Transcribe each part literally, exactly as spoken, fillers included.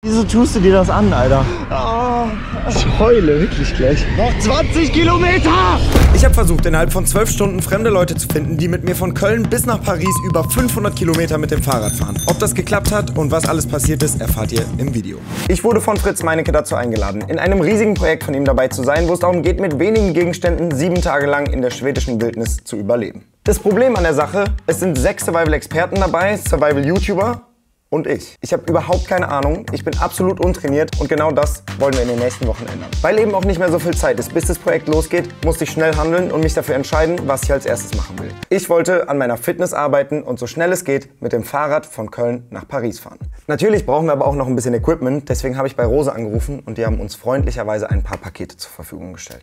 Wieso tust du dir das an, Alter? Oh, ich heule wirklich gleich. Noch zwanzig Kilometer! Ich habe versucht, innerhalb von zwölf Stunden fremde Leute zu finden, die mit mir von Köln bis nach Paris über fünfhundert Kilometer mit dem Fahrrad fahren. Ob das geklappt hat und was alles passiert ist, erfahrt ihr im Video. Ich wurde von Fritz Meinecke dazu eingeladen, in einem riesigen Projekt von ihm dabei zu sein, wo es darum geht, mit wenigen Gegenständen sieben Tage lang in der schwedischen Wildnis zu überleben. Das Problem an der Sache, es sind sechs Survival-Experten dabei, Survival-YouTuber und ich. Ich habe überhaupt keine Ahnung, ich bin absolut untrainiert und genau das wollen wir in den nächsten Wochen ändern. Weil eben auch nicht mehr so viel Zeit ist, bis das Projekt losgeht, musste ich schnell handeln und mich dafür entscheiden, was ich als erstes machen will. Ich wollte an meiner Fitness arbeiten und so schnell es geht mit dem Fahrrad von Köln nach Paris fahren. Natürlich brauchen wir aber auch noch ein bisschen Equipment, deswegen habe ich bei Rose angerufen und die haben uns freundlicherweise ein paar Pakete zur Verfügung gestellt.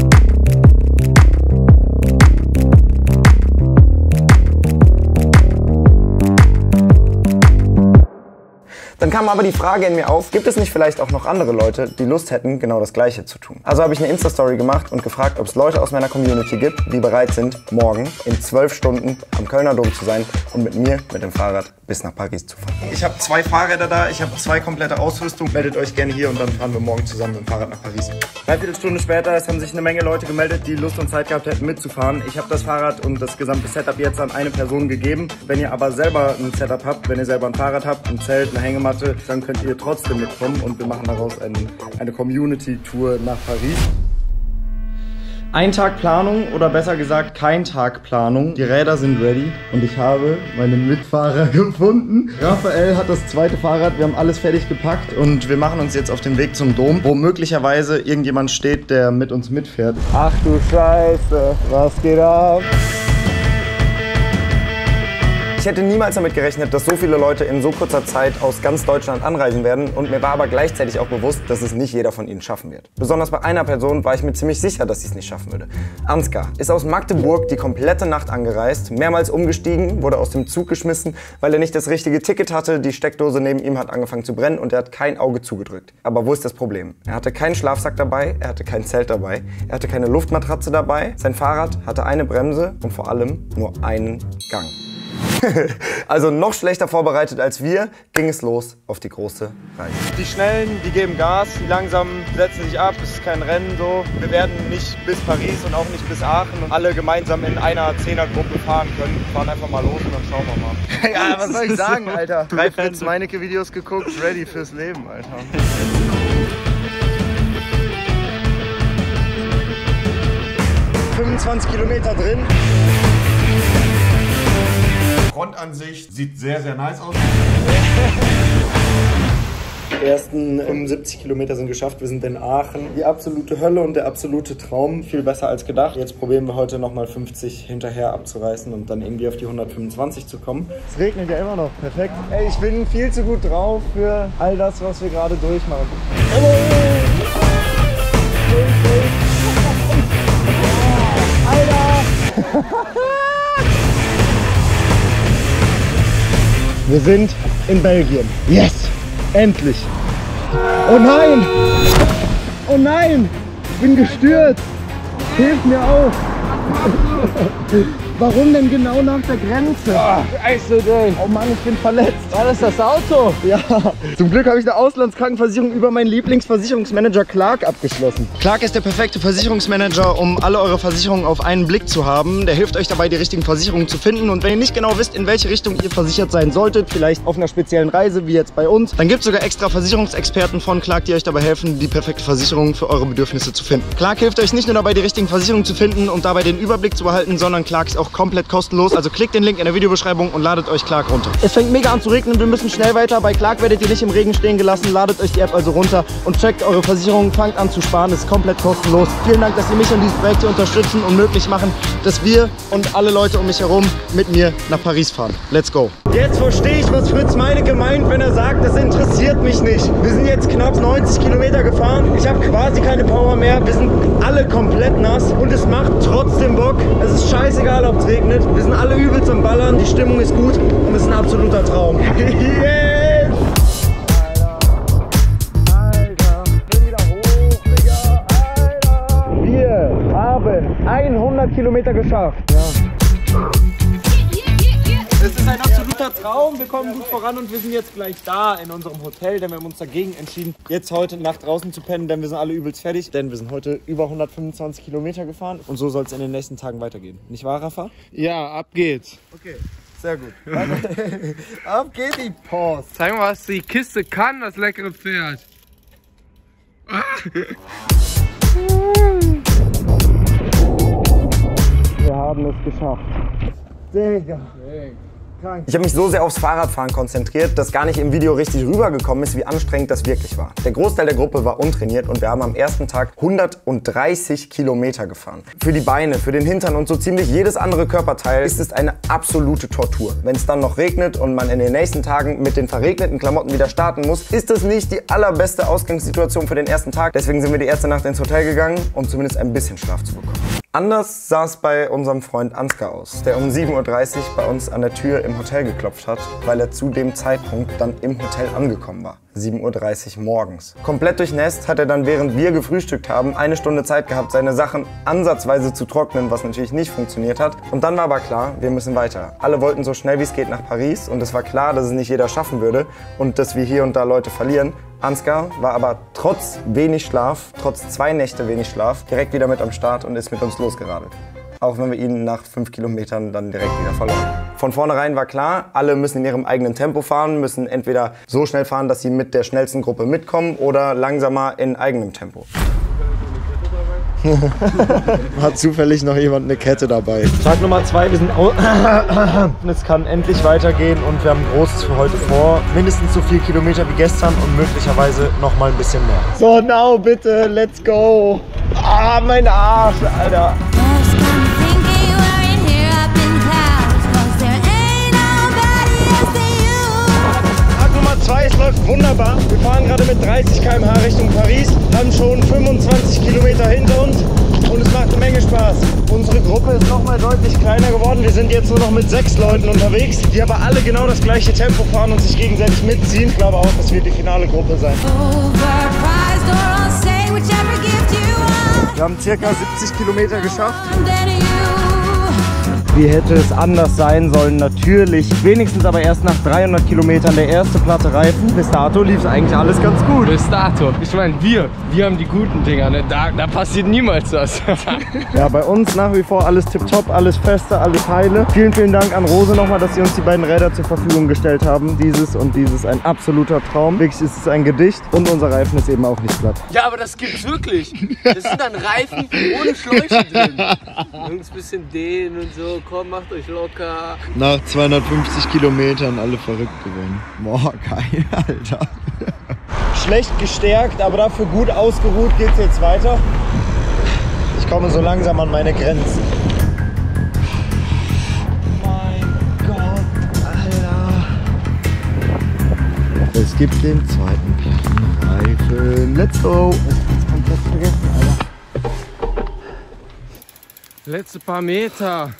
Dann kam aber die Frage in mir auf, gibt es nicht vielleicht auch noch andere Leute, die Lust hätten, genau das Gleiche zu tun? Also habe ich eine Insta-Story gemacht und gefragt, ob es Leute aus meiner Community gibt, die bereit sind, morgen in zwölf Stunden am Kölner Dom zu sein und mit mir mit dem Fahrrad bis nach Paris zu fahren. Ich habe zwei Fahrräder da, ich habe zwei komplette Ausrüstung. Meldet euch gerne hier und dann fahren wir morgen zusammen mit dem Fahrrad nach Paris. Dreiviertel Stunde später, es haben sich eine Menge Leute gemeldet, die Lust und Zeit gehabt hätten mitzufahren. Ich habe das Fahrrad und das gesamte Setup jetzt an eine Person gegeben. Wenn ihr aber selber ein Setup habt, wenn ihr selber ein Fahrrad habt, ein Zelt, eine Hängematte, dann könnt ihr trotzdem mitkommen und wir machen daraus ein, eine Community-Tour nach Paris. Ein Tag Planung oder besser gesagt kein Tag Planung. Die Räder sind ready und ich habe meinen Mitfahrer gefunden. Raphael hat das zweite Fahrrad, wir haben alles fertig gepackt und wir machen uns jetzt auf den Weg zum Dom, wo möglicherweise irgendjemand steht, der mit uns mitfährt. Ach du Scheiße, was geht ab? Ich hätte niemals damit gerechnet, dass so viele Leute in so kurzer Zeit aus ganz Deutschland anreisen werden und mir war aber gleichzeitig auch bewusst, dass es nicht jeder von ihnen schaffen wird. Besonders bei einer Person war ich mir ziemlich sicher, dass sie es nicht schaffen würde. Ansgar ist aus Magdeburg die komplette Nacht angereist, mehrmals umgestiegen, wurde aus dem Zug geschmissen, weil er nicht das richtige Ticket hatte, die Steckdose neben ihm hat angefangen zu brennen und er hat kein Auge zugedrückt. Aber wo ist das Problem? Er hatte keinen Schlafsack dabei, er hatte kein Zelt dabei, er hatte keine Luftmatratze dabei, sein Fahrrad hatte eine Bremse und vor allem nur einen Gang. Also noch schlechter vorbereitet als wir, ging es los auf die große Reise. Die Schnellen, die geben Gas, die Langsamen setzen sich ab, es ist kein Rennen so. Wir werden nicht bis Paris und auch nicht bis Aachen und alle gemeinsam in einer Zehnergruppe fahren können. Wir fahren einfach mal los und dann schauen wir mal. Ja, was soll ich sagen, Alter? Drei Fritz Meinecke Videos geguckt, ready fürs Leben, Alter. fünfundzwanzig Kilometer drin. Frontansicht sieht sehr, sehr nice aus. Die ersten fünfundsiebzig Kilometer sind geschafft, wir sind in Aachen. Die absolute Hölle und der absolute Traum, viel besser als gedacht. Jetzt probieren wir heute nochmal fünfzig hinterher abzureißen und dann irgendwie auf die hundertfünfundzwanzig zu kommen. Es regnet ja immer noch, perfekt. Ey, ich bin viel zu gut drauf für all das, was wir gerade durchmachen. Alter! Wir sind in Belgien. Yes! Endlich! Oh nein! Oh nein! Ich bin gestürzt! Hilf mir auf! Warum denn genau nach der Grenze? Oh, oh Mann, ich bin verletzt. War das das Auto? Ja. Zum Glück habe ich eine Auslandskrankenversicherung über meinen Lieblingsversicherungsmanager Clark abgeschlossen. Clark ist der perfekte Versicherungsmanager, um alle eure Versicherungen auf einen Blick zu haben. Der hilft euch dabei, die richtigen Versicherungen zu finden. Und wenn ihr nicht genau wisst, in welche Richtung ihr versichert sein solltet, vielleicht auf einer speziellen Reise, wie jetzt bei uns, dann gibt es sogar extra Versicherungsexperten von Clark, die euch dabei helfen, die perfekte Versicherung für eure Bedürfnisse zu finden. Clark hilft euch nicht nur dabei, die richtigen Versicherungen zu finden und dabei den Überblick zu behalten, sondern Clark ist auch komplett kostenlos. Also klickt den Link in der Videobeschreibung und ladet euch Clark runter. Es fängt mega an zu regnen, wir müssen schnell weiter. Bei Clark werdet ihr nicht im Regen stehen gelassen. Ladet euch die App also runter und checkt eure Versicherungen, fangt an zu sparen. Es ist komplett kostenlos. Vielen Dank, dass ihr mich und dieses Projekt hier unterstützen und möglich machen, dass wir und alle Leute um mich herum mit mir nach Paris fahren. Let's go! Jetzt verstehe ich, was Fritz Meinecke meint, wenn er sagt, das interessiert mich nicht. Wir sind jetzt knapp neunzig Kilometer gefahren. Ich habe quasi keine Power mehr. Wir sind alle komplett nass und es macht trotzdem Bock. Es ist scheißegal, ob es regnet. Wir sind alle übelst am Ballern. Die Stimmung ist gut und es ist ein absoluter Traum. Yes! Alter, geh wieder hoch, Digga. Alter. Wir haben hundert Kilometer geschafft. Ja. Es ist ein absoluter absoluter Traum. Wir kommen gut voran und wir sind jetzt gleich da in unserem Hotel, denn wir haben uns dagegen entschieden, jetzt heute Nacht draußen zu pennen, denn wir sind alle übelst fertig. Denn wir sind heute über hundertfünfundzwanzig Kilometer gefahren und so soll es in den nächsten Tagen weitergehen. Nicht wahr, Rafa? Ja, ab geht's. Okay, sehr gut. Ab geht die Post. Zeig mal, was die Kiste kann, das leckere Pferd. Ah. Wir haben es geschafft. Digga. Ich habe mich so sehr aufs Fahrradfahren konzentriert, dass gar nicht im Video richtig rübergekommen ist, wie anstrengend das wirklich war. Der Großteil der Gruppe war untrainiert und wir haben am ersten Tag hundertdreißig Kilometer gefahren. Für die Beine, für den Hintern und so ziemlich jedes andere Körperteil ist es eine absolute Tortur. Wenn es dann noch regnet und man in den nächsten Tagen mit den verregneten Klamotten wieder starten muss, ist es nicht die allerbeste Ausgangssituation für den ersten Tag. Deswegen sind wir die erste Nacht ins Hotel gegangen, um zumindest ein bisschen Schlaf zu bekommen. Anders sah es bei unserem Freund Ansgar aus, der um sieben Uhr dreißig bei uns an der Tür im Hotel geklopft hat, weil er zu dem Zeitpunkt dann im Hotel angekommen war. sieben Uhr dreißig morgens. Komplett durchnässt hat er dann, während wir gefrühstückt haben, eine Stunde Zeit gehabt, seine Sachen ansatzweise zu trocknen, was natürlich nicht funktioniert hat. Und dann war aber klar, wir müssen weiter. Alle wollten so schnell wie es geht nach Paris und es war klar, dass es nicht jeder schaffen würde und dass wir hier und da Leute verlieren. Ansgar war aber trotz wenig Schlaf, trotz zwei Nächte wenig Schlaf, direkt wieder mit am Start und ist mit uns losgeradelt. Auch wenn wir ihn nach fünf Kilometern dann direkt wieder verloren. Von vornherein war klar, alle müssen in ihrem eigenen Tempo fahren, müssen entweder so schnell fahren, dass sie mit der schnellsten Gruppe mitkommen oder langsamer in eigenem Tempo. Hat zufällig noch jemand eine Kette dabei. Tag Nummer zwei, wir sind aus. Es kann endlich weitergehen und wir haben Großes für heute vor. Mindestens so viele Kilometer wie gestern und möglicherweise noch mal ein bisschen mehr. So, now bitte, let's go. Ah, mein Arsch, Alter. zwei, es läuft wunderbar. Wir fahren gerade mit dreißig Kilometer pro Stunde Richtung Paris, haben schon fünfundzwanzig Kilometer hinter uns und es macht eine Menge Spaß. Unsere Gruppe ist noch mal deutlich kleiner geworden. Wir sind jetzt nur noch mit sechs Leuten unterwegs, die aber alle genau das gleiche Tempo fahren und sich gegenseitig mitziehen. Ich glaube auch, dass wir die finale Gruppe sein. Wir haben circa siebzig Kilometer geschafft. Wie hätte es anders sein sollen? Natürlich. Wenigstens aber erst nach dreihundert Kilometern der erste platte Reifen. Bis dato lief es eigentlich alles ganz gut. Bis dato. Ich meine, wir, wir haben die guten Dinger, ne? Da, da passiert niemals was. Ja, bei uns nach wie vor alles tipptopp, alles feste, alles heile. Vielen, vielen Dank an Rose nochmal, dass sie uns die beiden Räder zur Verfügung gestellt haben. Dieses und dieses, ein absoluter Traum. Wirklich ist es ein Gedicht und unser Reifen ist eben auch nicht platt. Ja, aber das gibt's wirklich. Das sind dann Reifen ohne Schläuche drin. Jungs, bisschen dehnen und so. Komm, macht euch locker. Nach zweihundertfünfzig Kilometern alle verrückt geworden. Boah, geil, Alter. Schlecht gestärkt, aber dafür gut ausgeruht geht's jetzt weiter. Ich komme so langsam an meine Grenzen. Mein Gott, Alter. Es gibt den zweiten platten Reifen. Let's go. Ich hab's komplett vergessen, Alter. Letzte paar Meter.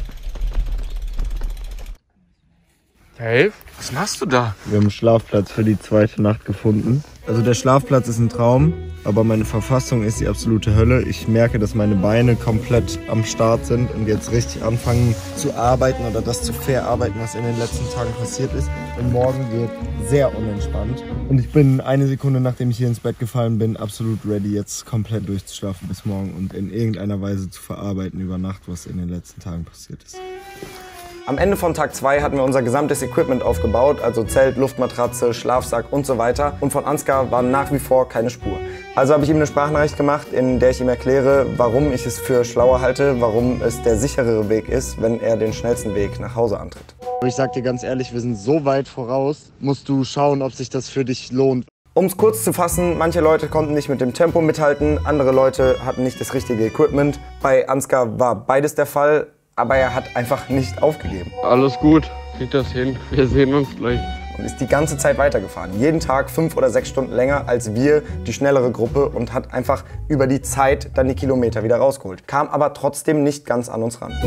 Dave, was machst du da? Wir haben einen Schlafplatz für die zweite Nacht gefunden. Also der Schlafplatz ist ein Traum, aber meine Verfassung ist die absolute Hölle. Ich merke, dass meine Beine komplett am Start sind und jetzt richtig anfangen zu arbeiten oder das zu verarbeiten, was in den letzten Tagen passiert ist. Und morgen wird sehr unentspannt. Und ich bin eine Sekunde, nachdem ich hier ins Bett gefallen bin, absolut ready, jetzt komplett durchzuschlafen bis morgen und in irgendeiner Weise zu verarbeiten über Nacht, was in den letzten Tagen passiert ist. Am Ende von Tag zwei hatten wir unser gesamtes Equipment aufgebaut, also Zelt, Luftmatratze, Schlafsack und so weiter. Und von Ansgar war nach wie vor keine Spur. Also habe ich ihm eine Sprachnachricht gemacht, in der ich ihm erkläre, warum ich es für schlauer halte, warum es der sicherere Weg ist, wenn er den schnellsten Weg nach Hause antritt. Ich sag dir ganz ehrlich, wir sind so weit voraus, musst du schauen, ob sich das für dich lohnt. Um es kurz zu fassen, manche Leute konnten nicht mit dem Tempo mithalten, andere Leute hatten nicht das richtige Equipment. Bei Ansgar war beides der Fall. Aber er hat einfach nicht aufgegeben. Alles gut, kriegt das hin. Wir sehen uns gleich. Und ist die ganze Zeit weitergefahren. Jeden Tag fünf oder sechs Stunden länger als wir, die schnellere Gruppe, und hat einfach über die Zeit dann die Kilometer wieder rausgeholt. Kam aber trotzdem nicht ganz an uns ran.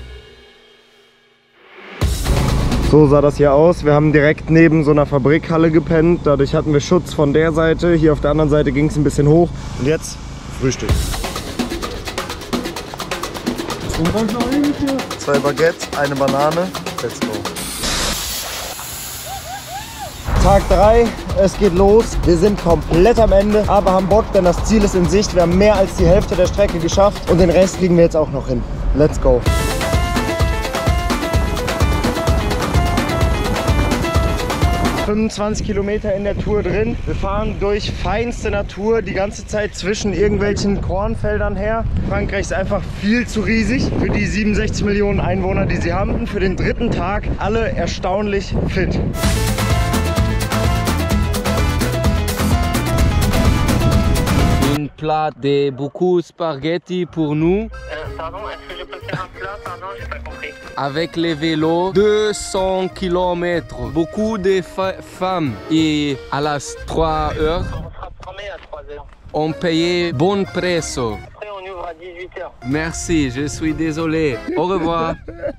So sah das hier aus. Wir haben direkt neben so einer Fabrikhalle gepennt. Dadurch hatten wir Schutz von der Seite. Hier auf der anderen Seite ging es ein bisschen hoch. Und jetzt Frühstück. Zwei Baguettes, eine Banane. Let's go. Tag drei, es geht los. Wir sind komplett am Ende, aber haben Bock, denn das Ziel ist in Sicht. Wir haben mehr als die Hälfte der Strecke geschafft und den Rest kriegen wir jetzt auch noch hin. Let's go. fünfundzwanzig Kilometer in der Tour drin. Wir fahren durch feinste Natur die ganze Zeit zwischen irgendwelchen Kornfeldern her. Frankreich ist einfach viel zu riesig für die siebenundsechzig Millionen Einwohner, die sie haben. Und für den dritten Tag alle erstaunlich fit. Un plat de beaucoup spaghetti pour nous. Euh, pardon, est-ce que je peux faire un plat? Pardon, j'ai pas compris. Avec les vélos, deux cents kilomètres. Beaucoup de femmes. Et à las trois heures, On sera programmé à trois heures. on payait bon presso. Après, on ouvre à dix-huit heures. Merci, je suis désolé. Au revoir.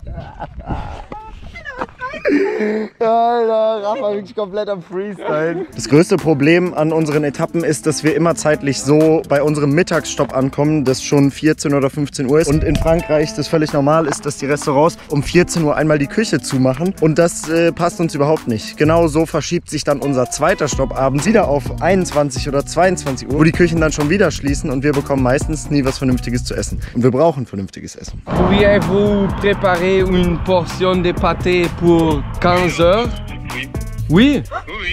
Alter, Rafa wirklich komplett am Freestyle. Das größte Problem an unseren Etappen ist, dass wir immer zeitlich so bei unserem Mittagsstopp ankommen, das schon vierzehn oder fünfzehn Uhr ist. Und in Frankreich das völlig normal ist, dass die Restaurants um vierzehn Uhr einmal die Küche zumachen. Und das äh, passt uns überhaupt nicht. Genau so verschiebt sich dann unser zweiter Stopp abends wieder auf einundzwanzig oder zweiundzwanzig Uhr, wo die Küchen dann schon wieder schließen und wir bekommen meistens nie was Vernünftiges zu essen. Und wir brauchen vernünftiges Essen. Pourriez-vous préparer une portion de pâté pour quinze heures? Oui.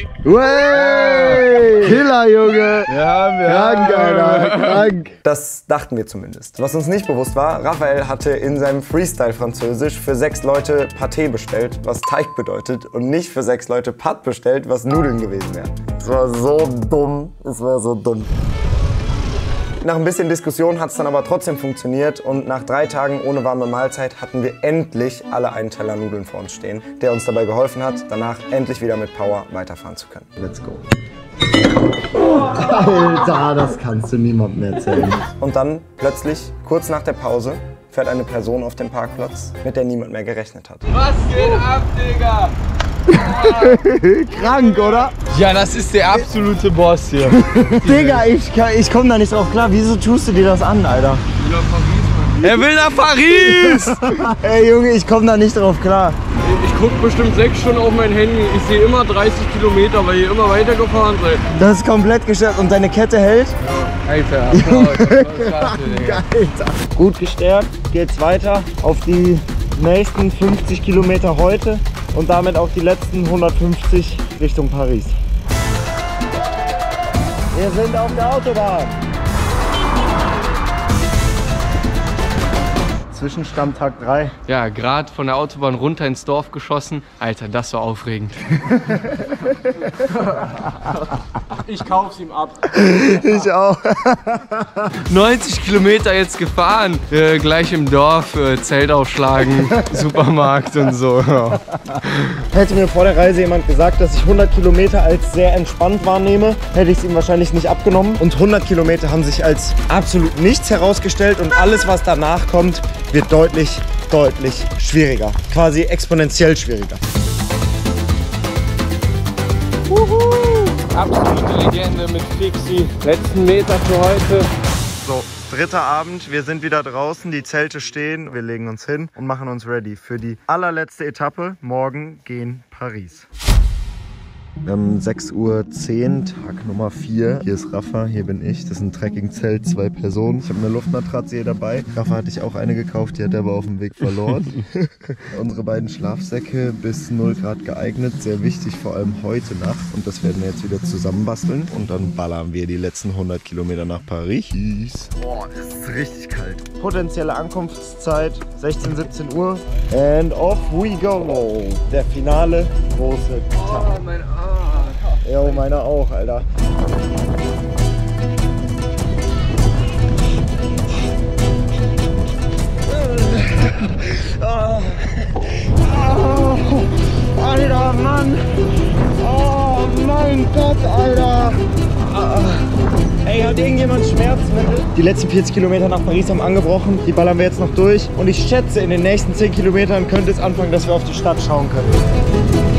Wey! Killer, Junge! Ja, krank, Alter, krank. Das dachten wir zumindest. Was uns nicht bewusst war, Raphael hatte in seinem Freestyle-Französisch für sechs Leute Pâté bestellt, was Teig bedeutet, und nicht für sechs Leute Pâte bestellt, was Nudeln gewesen wären. Es war so dumm, es war so dumm. Nach ein bisschen Diskussion hat es dann aber trotzdem funktioniert und nach drei Tagen ohne warme Mahlzeit hatten wir endlich alle einen Teller Nudeln vor uns stehen, der uns dabei geholfen hat, danach endlich wieder mit Power weiterfahren zu können. Let's go. Alter, das kannst du niemandem erzählen. Und dann plötzlich, kurz nach der Pause, fährt eine Person auf den Parkplatz, mit der niemand mehr gerechnet hat. Was geht ab, Digga? Krank, oder? Ja, das ist der absolute Boss hier. Digga, ich, ich komm da nicht drauf klar. Wieso tust du dir das an, Alter? Er will nach Paris! Ey, Junge, ich komm da nicht drauf klar. Ich guck bestimmt sechs Stunden auf mein Handy. Ich sehe immer dreißig Kilometer, weil ihr immer weitergefahren seid. Das ist komplett gestärkt. Und deine Kette hält? Alter, Applaus. Alter. Gut gestärkt, geht's weiter auf die nächsten fünfzig Kilometer heute und damit auch die letzten hundertfünfzig Richtung Paris. Wir sind auf der Autobahn. Zwischenstand Tag drei. Ja, gerade von der Autobahn runter ins Dorf geschossen. Alter, das war aufregend. Ich kauf's ihm ab. Ich auch. neunzig Kilometer jetzt gefahren. Äh, gleich im Dorf, äh, Zelt aufschlagen, Supermarkt und so. Ja. Hätte mir vor der Reise jemand gesagt, dass ich hundert Kilometer als sehr entspannt wahrnehme, hätte ich es ihm wahrscheinlich nicht abgenommen. Und hundert Kilometer haben sich als absolut nichts herausgestellt und alles, was danach kommt, wird deutlich, deutlich schwieriger. Quasi exponentiell schwieriger. Uhu. Absolute Legende mit Fixi. Letzten Meter für heute. So, dritter Abend. Wir sind wieder draußen. Die Zelte stehen. Wir legen uns hin und machen uns ready für die allerletzte Etappe. Morgen gehen Paris. Wir haben sechs Uhr zehn, Tag Nummer vier. Hier ist Rafa, hier bin ich. Das ist ein Trekkingzelt, zwei Personen. Ich habe eine Luftmatratze hier dabei. Rafa hatte ich auch eine gekauft, die hat er aber auf dem Weg verloren. Unsere beiden Schlafsäcke bis null Grad geeignet. Sehr wichtig, vor allem heute Nacht. Und das werden wir jetzt wieder zusammenbasteln. Und dann ballern wir die letzten hundert Kilometer nach Paris. Boah, das ist richtig kalt. Potenzielle Ankunftszeit sechzehn, siebzehn Uhr. And off we go. Der finale große Tag. Oh, mein Arsch. Ja, meiner auch, Alter. Oh. Oh. Alter, Mann! Oh mein Gott, Alter! Ey, hat irgendjemand Schmerzmittel? Die letzten vierzig Kilometer nach Paris haben angebrochen. Die ballern wir jetzt noch durch. Und ich schätze, in den nächsten zehn Kilometern könnte es anfangen, dass wir auf die Stadt schauen können.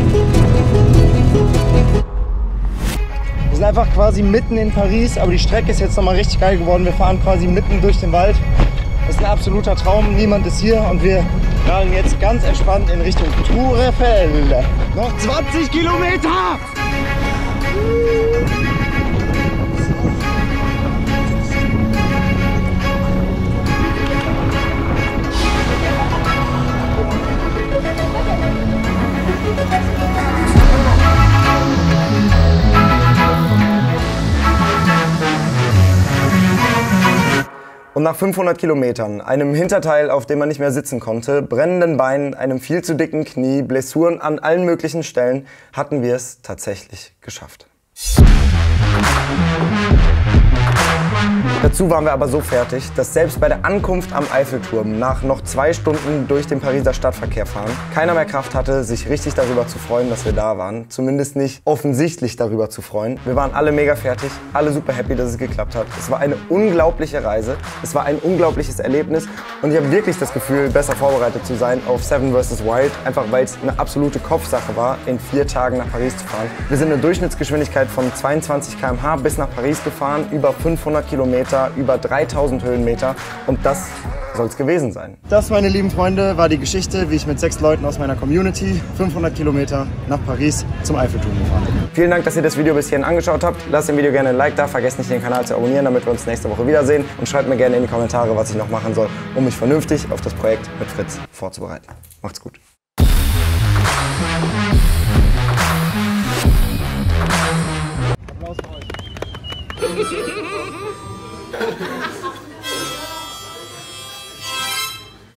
Wir sind einfach quasi mitten in Paris, aber die Strecke ist jetzt nochmal richtig geil geworden. Wir fahren quasi mitten durch den Wald. Das ist ein absoluter Traum, niemand ist hier und wir radeln jetzt ganz entspannt in Richtung Tour Eiffel. Noch zwanzig Kilometer! Und nach fünfhundert Kilometern, einem Hinterteil, auf dem man nicht mehr sitzen konnte, brennenden Beinen, einem viel zu dicken Knie, Blessuren an allen möglichen Stellen, hatten wir es tatsächlich geschafft. Dazu waren wir aber so fertig, dass selbst bei der Ankunft am Eiffelturm nach noch zwei Stunden durch den Pariser Stadtverkehr fahren, keiner mehr Kraft hatte, sich richtig darüber zu freuen, dass wir da waren. Zumindest nicht offensichtlich darüber zu freuen. Wir waren alle mega fertig, alle super happy, dass es geklappt hat. Es war eine unglaubliche Reise, es war ein unglaubliches Erlebnis und ich habe wirklich das Gefühl, besser vorbereitet zu sein auf Seven versus. Wild, einfach weil es eine absolute Kopfsache war, in vier Tagen nach Paris zu fahren. Wir sind eine Durchschnittsgeschwindigkeit von zweiundzwanzig Kilometer pro Stunde bis nach Paris gefahren, über fünfhundert Kilometer, über dreitausend Höhenmeter und das soll es gewesen sein. Das, meine lieben Freunde, war die Geschichte, wie ich mit sechs Leuten aus meiner Community fünfhundert Kilometer nach Paris zum Eiffelturm gefahren bin. Vielen Dank, dass ihr das Video bis hierhin angeschaut habt. Lasst dem Video gerne ein Like da, vergesst nicht den Kanal zu abonnieren, damit wir uns nächste Woche wiedersehen und schreibt mir gerne in die Kommentare, was ich noch machen soll, um mich vernünftig auf das Projekt mit Fritz vorzubereiten. Macht's gut.